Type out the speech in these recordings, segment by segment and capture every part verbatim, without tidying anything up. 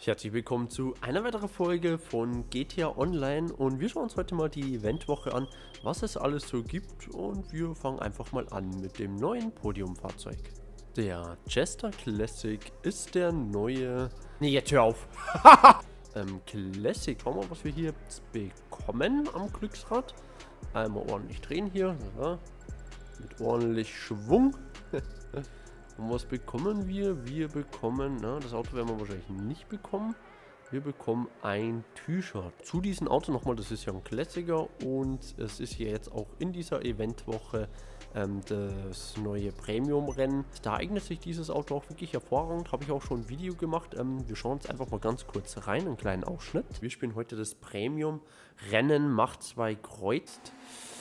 Herzlich willkommen zu einer weiteren Folge von G T A Online und wir schauen uns heute mal die Eventwoche an, was es alles so gibt, und wir fangen einfach mal an mit dem neuen Podiumfahrzeug. Der Jester Classic ist der neue... Ne, jetzt hör auf! ähm, Classic, schauen wir mal, was wir hier bekommen am Glücksrad. Einmal ordentlich drehen hier, ja, mit ordentlich Schwung. Und was bekommen wir? Wir bekommen, na, das Auto werden wir wahrscheinlich nicht bekommen. Wir bekommen ein T-Shirt. Zu diesem Auto nochmal, das ist ja ein Klassiker und es ist hier jetzt auch in dieser Eventwoche ähm, das neue Premium-Rennen. Da eignet sich dieses Auto auch wirklich hervorragend. Habe ich auch schon ein Video gemacht. Ähm, wir schauen uns einfach mal ganz kurz rein, einen kleinen Ausschnitt. Wir spielen heute das Premium-Rennen Macht zwei kreuzt.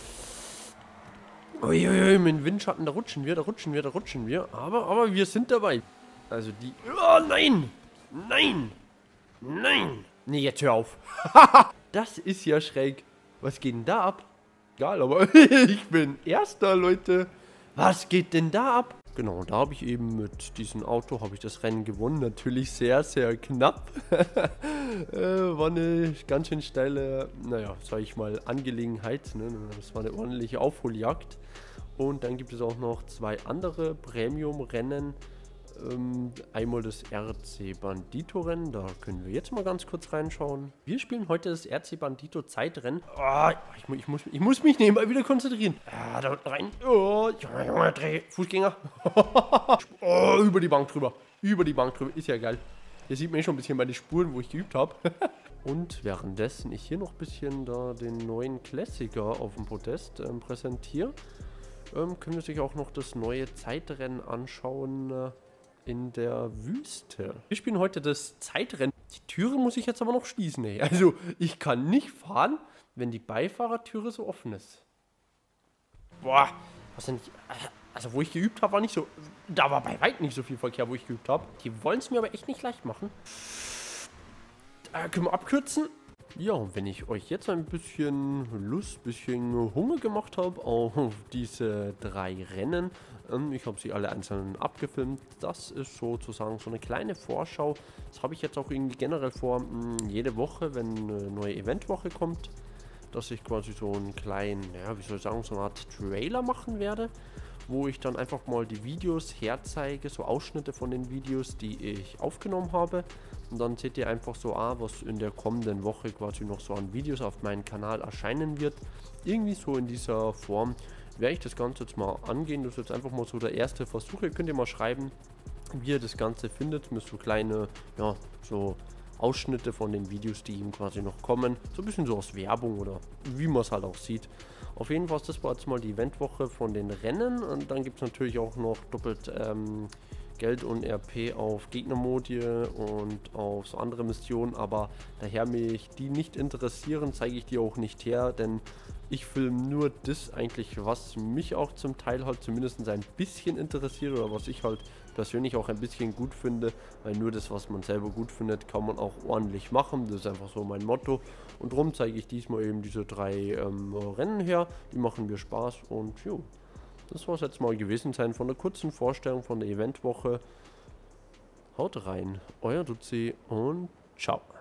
Uiuiui, mit dem Windschatten, da rutschen wir, da rutschen wir, da rutschen wir. Aber, aber wir sind dabei. Also die... Oh, nein! Nein! Nein! Nee, jetzt hör auf. Das ist ja schräg. Was geht denn da ab? Egal, aber ich bin Erster, Leute. Was geht denn da ab? Genau, da habe ich eben mit diesem Auto, habe ich das Rennen gewonnen. Natürlich sehr, sehr knapp. äh, war eine ganz schön steile, naja, sag ich mal, Angelegenheit. Ne? Das war eine ordentliche Aufholjagd. Und dann gibt es auch noch zwei andere Premium-Rennen. Ähm, einmal das R C Bandito Rennen, da können wir jetzt mal ganz kurz reinschauen. Wir spielen heute das R C Bandito Zeitrennen. Oh, ich, ich, muss, ich muss mich nebenbei wieder konzentrieren. Ah, da unten rein. Oh, Junge, Junge, dreh, Fußgänger. Oh, über die Bank drüber. Über die Bank drüber, ist ja geil. Hier sieht man eh schon ein bisschen meine Spuren, wo ich geübt habe. Und währenddessen ich hier noch ein bisschen da den neuen Klassiker auf dem Podest ähm, präsentiere, ähm, können wir sich auch noch das neue Zeitrennen anschauen äh, in der Wüste. Wir spielen heute das Zeitrennen. Die Türe muss ich jetzt aber noch schließen, ey. Also, ich kann nicht fahren, wenn die Beifahrertüre so offen ist. Boah, was denn nicht... Also, wo ich geübt habe, war nicht so... Da war bei weitem nicht so viel Verkehr, wo ich geübt habe. Die wollen es mir aber echt nicht leicht machen. Äh, können wir abkürzen? Ja, und wenn ich euch jetzt ein bisschen Lust, ein bisschen Hunger gemacht habe auf diese drei Rennen, ähm, ich habe sie alle einzeln abgefilmt, das ist sozusagen so eine kleine Vorschau. Das habe ich jetzt auch irgendwie generell vor, mh, jede Woche, wenn eine neue Eventwoche kommt, dass ich quasi so einen kleinen, ja, wie soll ich sagen, so eine Art Trailer machen werde, wo ich dann einfach mal die Videos herzeige, so Ausschnitte von den Videos, die ich aufgenommen habe. Und dann seht ihr einfach so, ah, was in der kommenden Woche quasi noch so an Videos auf meinem Kanal erscheinen wird. Irgendwie so in dieser Form werde ich das Ganze jetzt mal angehen. Das ist jetzt einfach mal so der erste Versuch. Ihr könnt ihr mal schreiben, wie ihr das Ganze findet, mit so kleine, ja, so Ausschnitte von den Videos, die ihm quasi noch kommen. So ein bisschen so aus Werbung oder wie man es halt auch sieht. Auf jeden Fall, das war jetzt mal die Eventwoche von den Rennen. Und dann gibt es natürlich auch noch doppelt ähm, Geld und R P auf Gegnermodi und auf so andere Missionen. Aber daher mich die nicht interessieren, zeige ich die auch nicht her. Denn ich filme nur das eigentlich, was mich auch zum Teil halt zumindest ein bisschen interessiert oder was ich halt persönlich auch ein bisschen gut finde, weil nur das, was man selber gut findet, kann man auch ordentlich machen. Das ist einfach so mein Motto und darum zeige ich diesmal eben diese drei ähm, Rennen her. Die machen mir Spaß und jo, das war es jetzt mal gewesen sein von der kurzen Vorstellung von der Eventwoche. Haut rein, euer Duzi und ciao.